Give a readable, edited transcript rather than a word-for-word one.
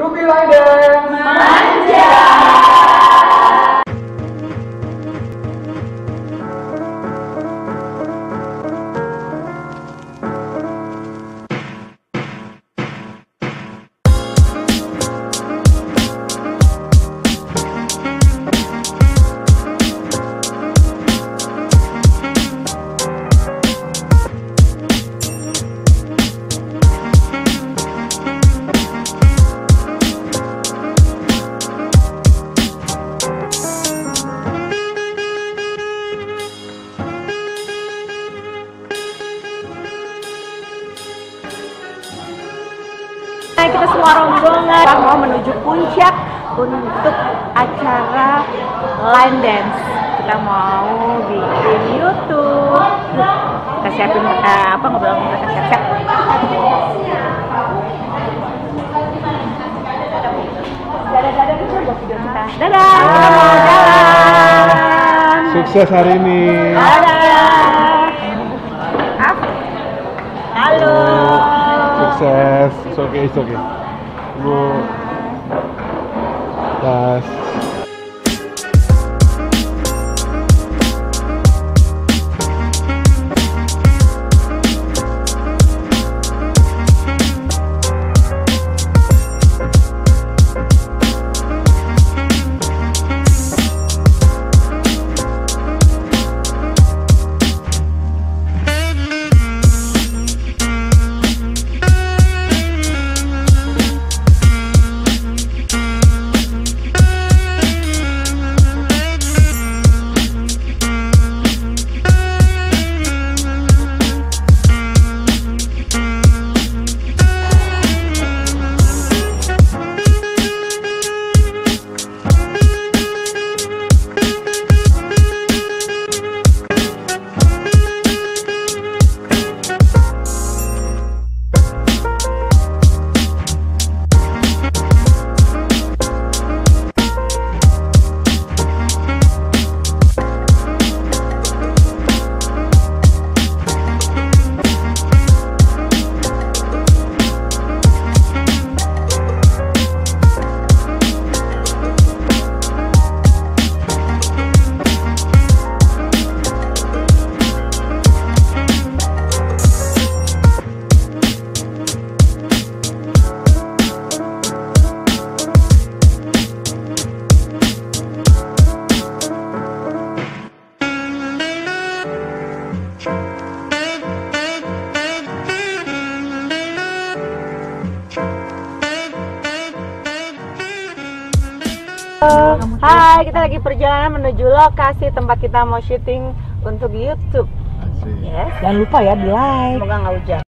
Ruby Rider manja. Kita semua rombongan mau menuju puncak untuk acara line dance. Kita mau bikin YouTube. Kita siapin ngobrol mereka siap-siap. Dadah kita buat video kita. Dadah. Kita mau jalan. Sukses hari ini. Dadah. Halo. Sukses. It's okay. Bu. Tas. Hai, kita lagi perjalanan menuju lokasi tempat kita mau syuting untuk YouTube. Asik. Yes. Jangan lupa ya di like. Semoga nggak hujan.